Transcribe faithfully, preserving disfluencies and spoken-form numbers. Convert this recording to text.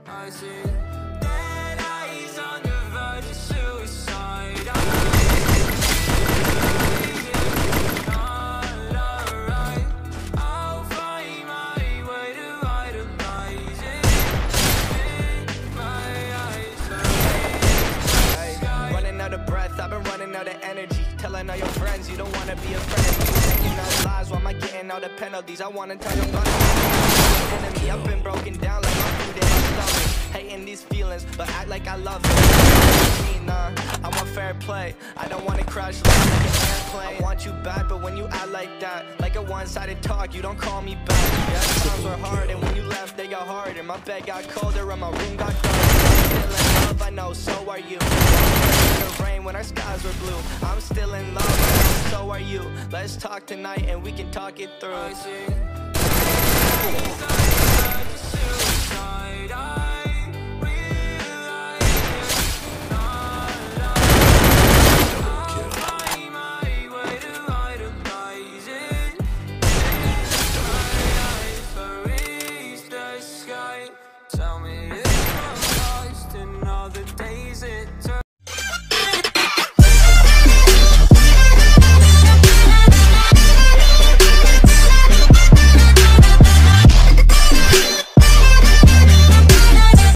I see dead eyes on the verge of suicide. I'm not alright. I'll find my way to idolize it in my eyes. Hey, running out of breath, I've been running out of energy. Telling all your friends you don't wanna be a friend of me. Taking out lies, why am I getting all the penalties? I wanna tell your body enemy. I've been broken down like my food in my stomach. Hating these feelings, but act like I love it. Nah, I want fair play. I don't wanna crash like an airplane. I want you back, but when you act like that, like a one-sided talk, you don't call me back. Yeah, times were hard, and when you left, they got harder. My bed got colder, and my room got darker. Still in love, I know, so are you. The rain when our skies were blue. I'm still in love, I know, so are you. Let's talk tonight, and we can talk it through. I see dead eyes on the verge of suicide. I realize it's not love. I'll find my way to idolize it in my eyes, but reach the sky. Tell me if I'm lost in all the days it